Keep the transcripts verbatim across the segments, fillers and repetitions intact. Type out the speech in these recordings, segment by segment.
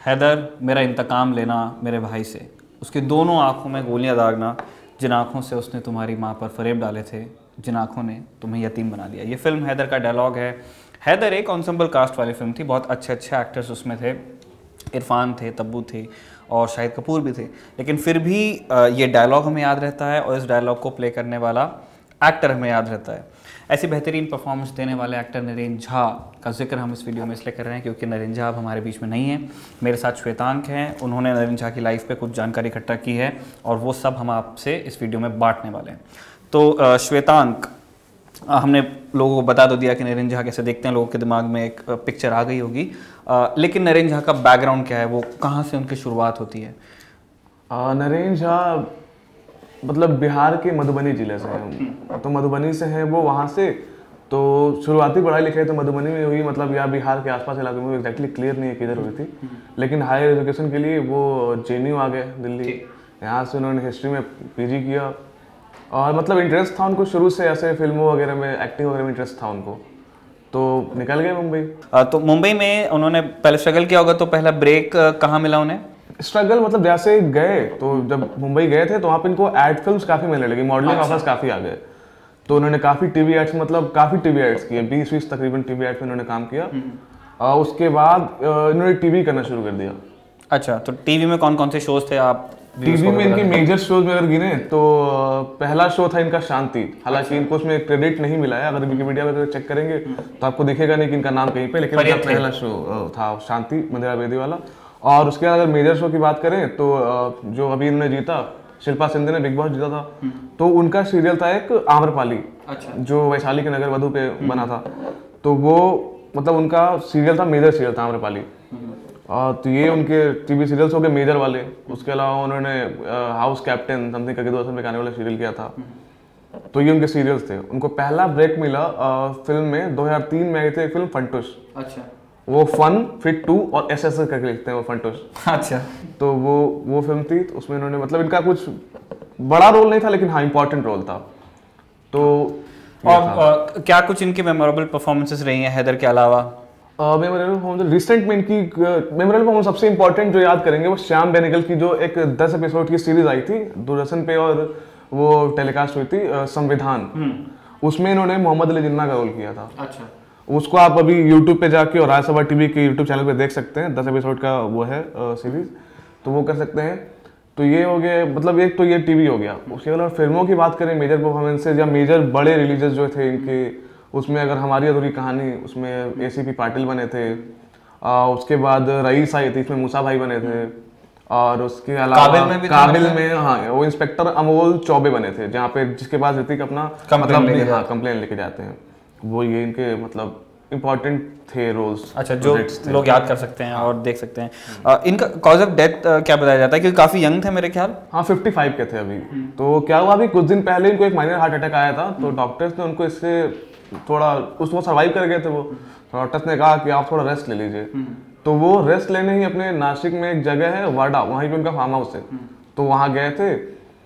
हैदर, मेरा इंतकाम लेना मेरे भाई से, उसकी दोनों आँखों में गोलियां दागना, जिन आँखों से उसने तुम्हारी माँ पर फरेब डाले थे, जिन आँखों ने तुम्हें यतीम बना दिया। ये फिल्म हैदर का डायलॉग है। हैदर एक एंसेंबल कास्ट वाली फिल्म थी, बहुत अच्छे अच्छे एक्टर्स उसमें थे, इरफान थे, तब्बू थे और शाहिद कपूर भी थे, लेकिन फिर भी ये डायलॉग हमें याद रहता है और इस डायलॉग को प्ले करने वाला एक्टर हमें याद रहता है। ऐसी बेहतरीन परफॉर्मेंस देने वाले एक्टर नरेंद्र झा का जिक्र हम इस वीडियो में इसलिए कर रहे हैं क्योंकि नरेंद्र झा अब हमारे बीच में नहीं है। मेरे साथ श्वेतांक हैं, उन्होंने नरेंद्र झा की लाइफ पे कुछ जानकारी इकट्ठा की है और वो सब हम आपसे इस वीडियो में बांटने वाले हैं। तो श्वेतांक, हमने लोगों को बता दो दिया कि नरेंद्र झा कैसे देखते हैं, लोगों के दिमाग में एक पिक्चर आ गई होगी, लेकिन नरेंद्र झा का बैकग्राउंड क्या है, वो कहाँ से उनकी शुरुआत होती है? नरेंद्र झा मतलब बिहार के मधुबनी जिले से हैं, तो मधुबनी से हैं वो, वहाँ से तो शुरुआती पढ़ाई लिखाई तो मधुबनी में हुई, मतलब या बिहार के आसपास इलाके में, एग्जैक्टली क्लियर नहीं है किधर हुई थी, लेकिन हायर एजुकेशन के लिए वो जे एन यू आ गए दिल्ली। यहाँ से उन्होंने हिस्ट्री में पीजी किया और मतलब इंटरेस्ट था उनको शुरू से, ऐसे फिल्मों वगैरह में, एक्टिंग वगैरह में इंटरेस्ट था उनको, तो निकल गए मुंबई। तो मुंबई में उन्होंने पहले स्ट्रगल किया होगा, तो पहला ब्रेक कहाँ मिला उन्हें? स्ट्रगल मतलब जैसे गए तो जब मुंबई गए थे तो वहाँ पे इनको एड फिल्म्स काफ़ी मिलने लगी, मॉडलिंग ऑफर्स काफ़ी आ गए, तो उन्होंने काफ़ी टीवी एड्स, मतलब काफ़ी टीवी एड्स किए, बीस बीस तकरीबन टीवी एड्स में उन्होंने काम किया और उसके बाद इन्होंने टीवी करना शुरू कर दिया। अच्छा, तो टीवी में कौन कौन से शोज थे आप? टीवी में इनके मेजर शोज में अगर गिने तो पहला शो था इनका शांति, हालांकि इनको उसमें क्रेडिट नहीं मिला है, अगर विकिपीडिया वगैरह चेक करेंगे तो आपको दिखेगा नहीं कि इनका नाम कहीं पे, लेकिन इनका पहला शो था शांति, मंदिरा बेदी वाला। और उसके बाद अगर मेजर शो की बात करें तो जो अभी इन्होंने जीता, शिल्पा शिंदे ने बिग बॉस जीता था, तो उनका सीरियल था एक आम्रपाली। अच्छा। जो वैशाली के नगर वधु पे बना था, तो वो मतलब उनका सीरियल था, मेजर सीरियल था आम्रपाली। और तो ये उनके टीवी सीरियल्स हो गए मेजर वाले। उसके अलावा उन्होंने हाउस कैप्टन समथिंग करके दो में आने वाला सीरियल किया था, तो ये उनके सीरियल्स थे। उनको पहला ब्रेक मिला फिल्म में दो हज़ार तीन में आई थी एक फिल्म फंटूश। अच्छा। वो फन फिट टू और एस एस करके लिखते हैं वो फंटूश। अच्छा। तो वो वो फिल्म थी, तो उसमें इन्होंने मतलब इनका कुछ बड़ा रोल नहीं था, लेकिन हाँ इंपॉर्टेंट रोल था। तो और आ, क्या कुछ इनकी मेमोरेबल परफॉर्मेंसेस रही हैं हैदर के अलावा? मेमोरेबल परफॉर्मेंस रिसेंट में इनकी मेमोरेबल परफॉर्मेंस सबसे इंपॉर्टेंट जो याद करेंगे वो श्याम बेनेगल की जो एक दस एपिसोड की सीरीज आई थी दूरदर्शन पे और वो टेलीकास्ट हुई थी, संविधान। उसमें इन्होंने मोहम्मद अली जिन्ना का रोल किया था। अच्छा। उसको आप अभी यूट्यूब पे जाके और राज्यसभा टीवी के यूट्यूब चैनल पे देख सकते हैं, दस एपिसोड का वो है सीरीज, तो वो कर सकते हैं। तो ये हो गया, मतलब एक तो ये टीवी हो गया। उसके अलावा फिल्मों की बात करें, मेजर परफॉर्मेंसेज या मेजर बड़े रिलीजेस जो थे इनके, उसमें अगर हमारी अधूरी कहानी, उसमें ए सी पी पाटिल बने थे, आ, उसके बाद रईस आई थी, इसमें मूसा भाई बने थे, और उसके अलावा काबिल में, भी काबिल में हाँ वो इंस्पेक्टर अमोल चौबे बने थे, जहाँ पे जिसके पास ऋतिक अपना मतलब हाँ कंप्लेन लेके जाते हैं, वो ये इनके मतलब इम्पोर्टेंट थे रोल्स। अच्छा, जो लोग याद कर सकते हैं और देख सकते हैं। आ, इनका कॉज ऑफ डेथ क्या बताया जाता है? क्योंकि काफी यंग थे मेरे ख्याल। हाँ पचपन के थे अभी। तो क्या हुआ, अभी कुछ दिन पहले इनको एक माइनर हार्ट अटैक आया था, तो डॉक्टर्स ने उनको इससे थोड़ा उसको सर्वाइव कर गए थे वो, तो डॉक्टर्स ने कहा कि आप थोड़ा रेस्ट ले लीजिए। तो वो रेस्ट लेने ही अपने नासिक में एक जगह है वाडा, वहीं पे उनका फार्म हाउस है, तो वहाँ गए थे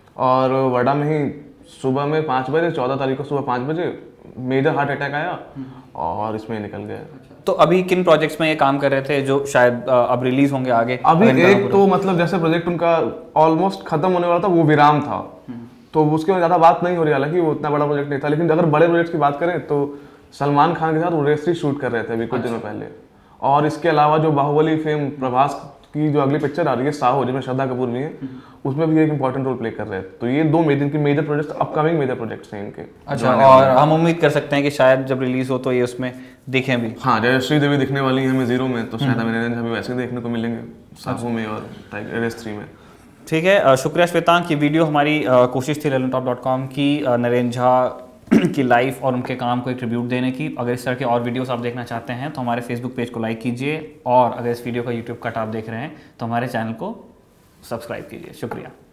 और वाडा में ही सुबह में पाँच बजे चौदह तारीख को सुबह पाँच बजे मेजर हार्ट अटैक आया और इसमें निकल गए। तो अभी किन प्रोजेक्ट्स में ये काम कर रहे थे जो शायद अब रिलीज होंगे आगे? अभी एक तो मतलब जैसे प्रोजेक्ट उनका ऑलमोस्ट खत्म होने वाला था, वो विराम था, तो उसके बाद ज़्यादा बात नहीं हो रही, हालांकि वो उतना बड़ा प्रोजेक्ट नहीं था। लेकिन अगर बड़े प्रोजेक्ट की बात करें तो सलमान खान के साथ वो रेसरी शूट कर रहे थे अभी कुछ दिनों पहले। और इसके अलावा जो बाहुबली फिल्म प्रभास की जो अगली पिक्चर आ रही है साहो, जिसमें श्रद्धा कपूर भी है, उसमें भी एक इंपॉर्टेंट रोल प्ले कर रहे हैं। तो ये दो मेजर की major projects, upcoming major projects हैं इनके। अच्छा, और हम उम्मीद कर सकते हैं कि शायद जब रिलीज हो तो ये उसमें दिखें भी। हाँ, जैसे श्रीदेवी दिखने वाली है हमें जीरो में, तो शायद हमें हमें वैसे देखने को मिलेंगे साहो में और रेस थ्री में। ठीक है, शुक्रिया श्वेतांक। ये वीडियो हमारी कोशिश थी लल्लनटॉप डॉट कॉम की नरेंद्र झा की लाइफ और उनके काम को एक ट्रिब्यूट देने की। अगर इस तरह के और वीडियोस आप देखना चाहते हैं तो हमारे फेसबुक पेज को लाइक कीजिए, और अगर इस वीडियो का यूट्यूब कट आप देख रहे हैं तो हमारे चैनल को सब्सक्राइब कीजिए। शुक्रिया।